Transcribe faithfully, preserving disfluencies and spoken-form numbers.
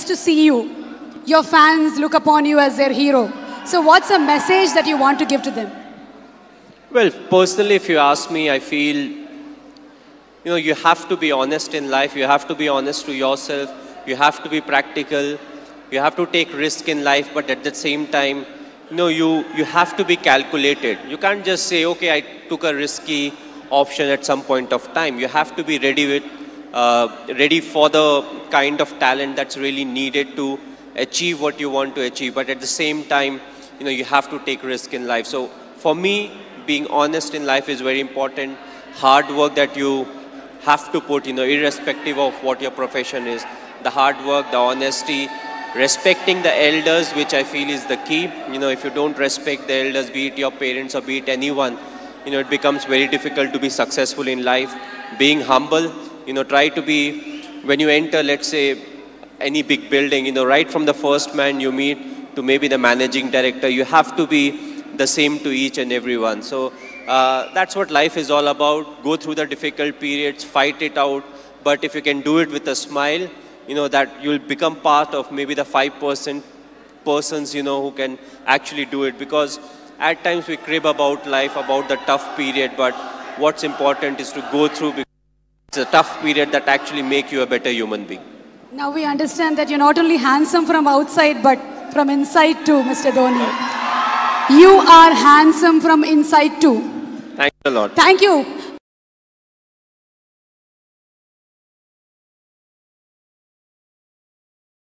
just to see you. Your fans look upon you as their hero. So what's a message that you want to give to them? Well, personally, if you ask me, I feel, you know, you have to be honest in life. You have to be honest to yourself. You have to be practical. You have to take risk in life, but at the same time, you know, you, you have to be calculated. You can't just say, okay, I took a risky option at some point of time. You have to be ready with, uh, ready for the kind of talent that's really needed to achieve what you want to achieve. But at the same time, you know, you have to take risk in life. So for me, being honest in life is very important. Hard work that you have to put, you know, irrespective of what your profession is. The hard work, the honesty, respecting the elders, which I feel is the key. You know, if you don't respect the elders, be it your parents or be it anyone, you know, it becomes very difficult to be successful in life. Being humble, you know, try to be, when you enter, let's say, any big building, you know, right from the first man you meet to maybe the managing director, you have to be the same to each and everyone. So uh, that's what life is all about. Go through the difficult periods, fight it out. But if you can do it with a smile, you know, that you'll become part of maybe the five percent persons, you know, who can actually do it. Because at times we crib about life, about the tough period, but what's important is to go through, because it's a tough period that actually make you a better human being. Now we understand that you're not only handsome from outside, but from inside too, Mister Dhoni. You are handsome from inside too. Thanks a lot. Thank you.